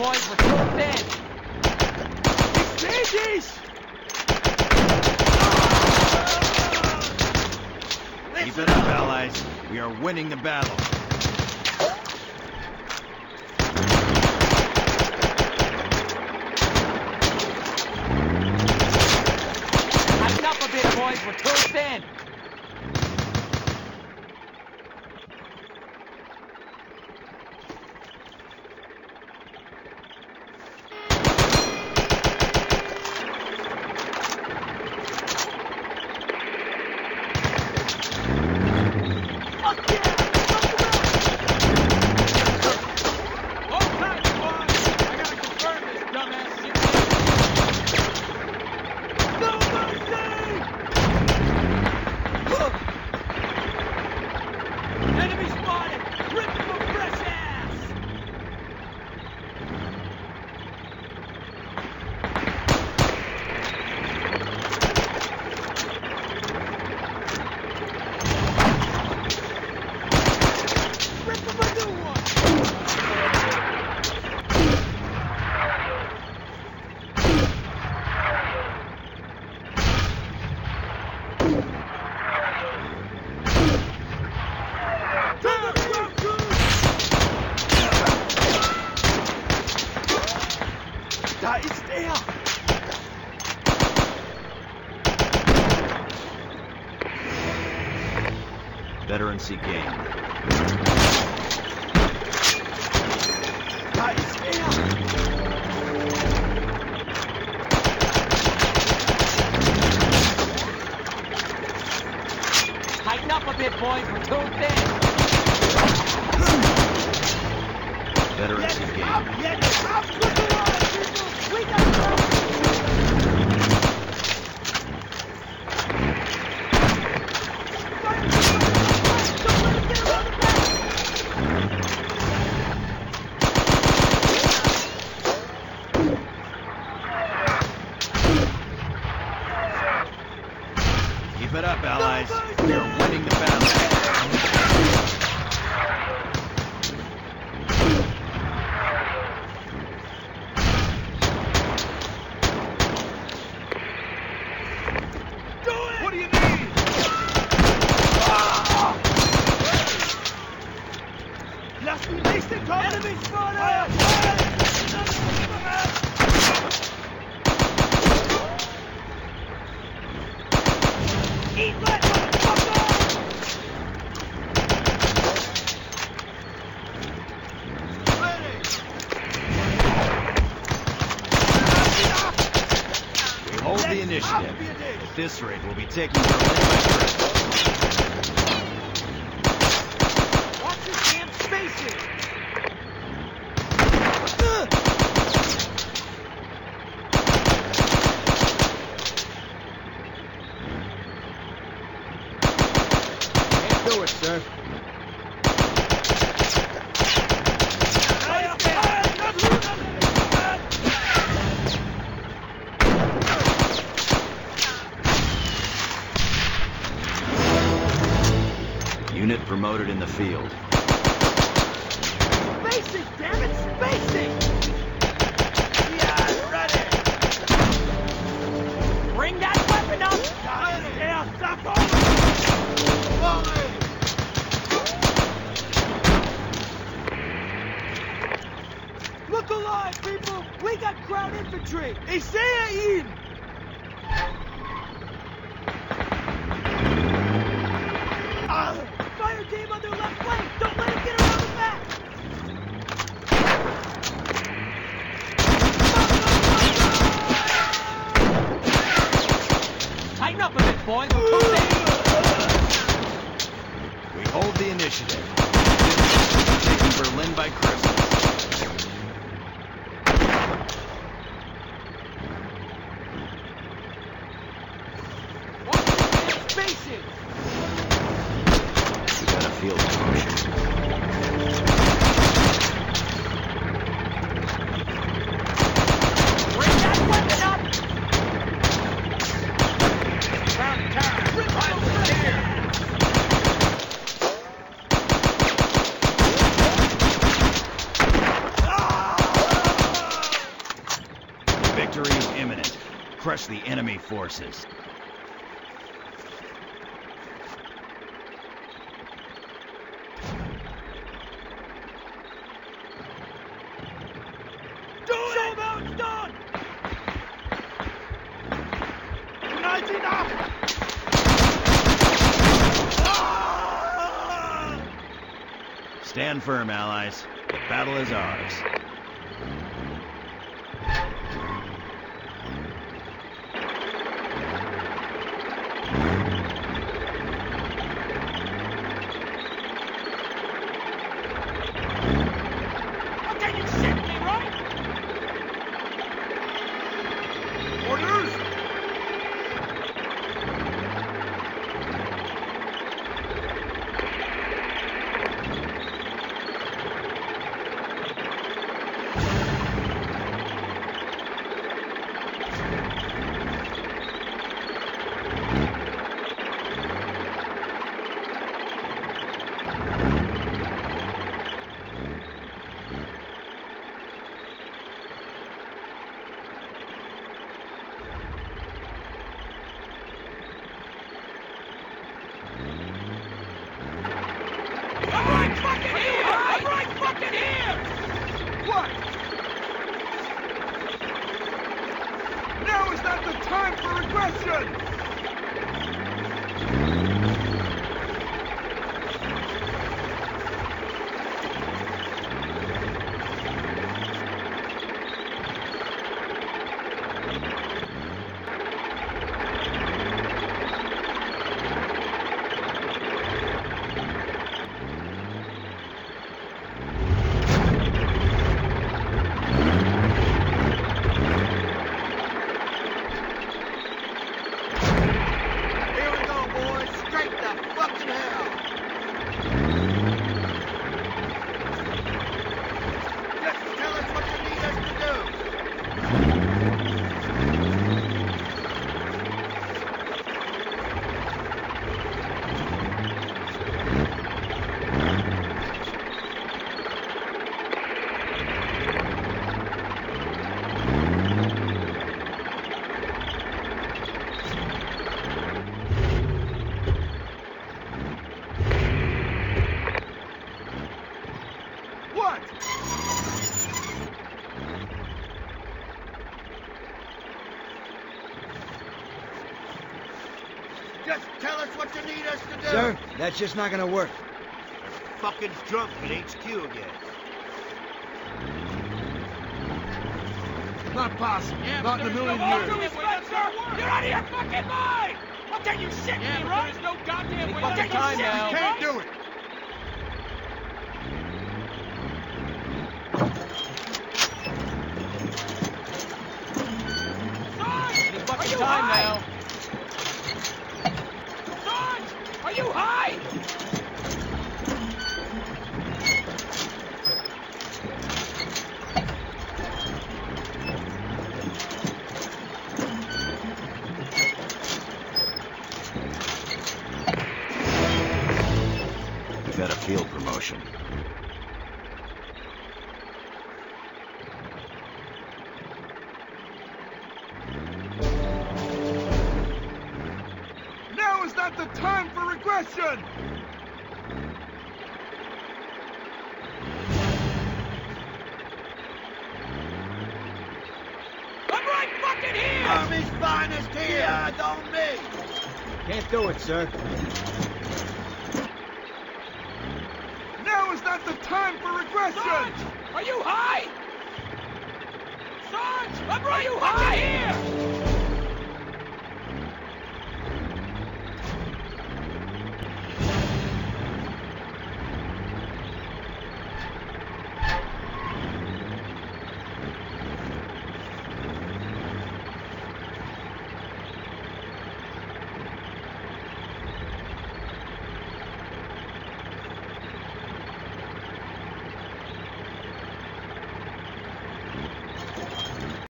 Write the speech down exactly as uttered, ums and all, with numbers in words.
boys. We're too thin. Exchanges! Keep it up, allies. We are winning the battle. Tighten up a bit, boys. We're too thin. Da ist er! Veterancy gained. Da ist er! Tighten up a bit, boys. We're too thin. Veterancy gained. Jetzt ab! Look alive, people! We got trouble! Keep it up, allies. We are winning the battle. What do you need? Lass die nächste kommen! Enemy spotted! Eat that motherfucker! Ready! We hold the Let's initiative. up the initiative. At this rate, we'll be taking Berlin by Christmas. Watch your damn spacing! Can't do it, sir. Unit promoted in the field. Spacing, damn it, spacing! Yeah, ready! Bring that weapon up. Ready! Yeah, stop on! Volley! Look alive, people! We got ground infantry! Ich sehe ihn! Ah! Fire team on their left flank! Don't let him get around the back! Tighten up a bit, boys. We're too thin. We hold the initiative. Taking Berlin by Christmas. Watch your damn spacing! We got a field promotion. Bring that weapon up. Round town! Rifle here! crush the enemy forces. Do it! Show them how it's done! United up! Ah! Stand firm, allies. The battle is ours. Okay, you shit me, right? Orders! I'm right fucking here! I'm right fucking here! What? Now is not the time for aggression! Here we go, boys. Straight to fucking hell. Just tell us what you need us to do. What? Just tell us what you need us to do. Sir, that's just not gonna work. Fucking drunk at H Q again. Not possible. Yeah, Not but in a there's million no years. goddamn way that's gonna work. You're out of your fucking mind! Okay, you shit Yeah, me, but right? there's no goddamn way. Okay, you Time shit now. me, Can't right? do it. Sarge! It's Are fucking you time high? now. Sarge! Are you high? We've got a field promotion. Now is not the time for aggression. I'm right fucking here! Army's finest here. Eyes on me. Can't do it, sir. Now is not the time for aggression. Sarge! Are you high? Sarge! I'm right fucking here!